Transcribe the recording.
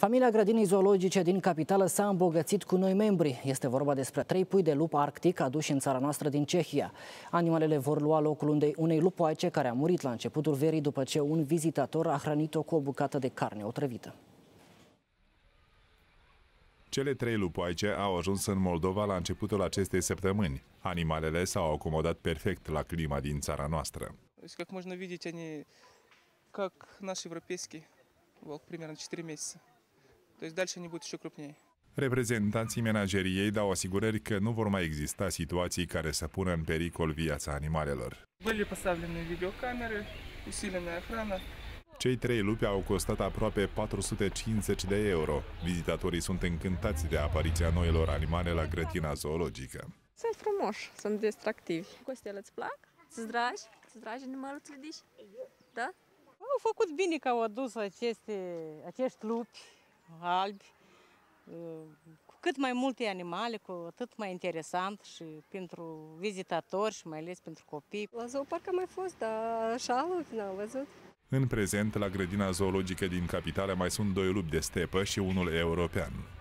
Familia grădinii zoologice din capitală s-a îmbogățit cu noi membri. Este vorba despre 3 pui de lup arctic aduși în țara noastră din Cehia. Animalele vor lua locul unei lupoaice care a murit la începutul verii după ce un vizitator a hrănit-o cu o bucată de carne otrăvită. Cele 3 lupoaice au ajuns în Moldova la începutul acestei săptămâni. Animalele s-au acomodat perfect la clima din țara noastră. Как можно видеть, они как наши европейские, волк примерно 4 месяца. То есть дальше они будут еще крупнее. Reprezentanții menajeriei dau asigurări că nu vor mai exista situații care să pună în pericol viața animalelor. Были поставлены видеокамеры, усиленная охрана. Cei 3 lupi au costat aproape 450 de euro. Vizitatorii sunt încântați de apariția noilor animale la grădina zoologică. Sunt frumoși, sunt distractivi. Costele, îți plac? Îți dragi? Îți dragi animalul, îți ridici? Da? Au făcut bine că au adus acești lupi albi. Cu cât mai multe animale, cu atât mai interesant și pentru vizitatori și mai ales pentru copii. La zooparc am mai fost, dar așa n-am văzut. În prezent, la grădina zoologică din capitală mai sunt 2 lupi de stepă și unul european.